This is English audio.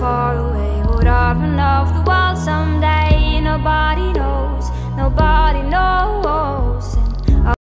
far away, would I run off the wall?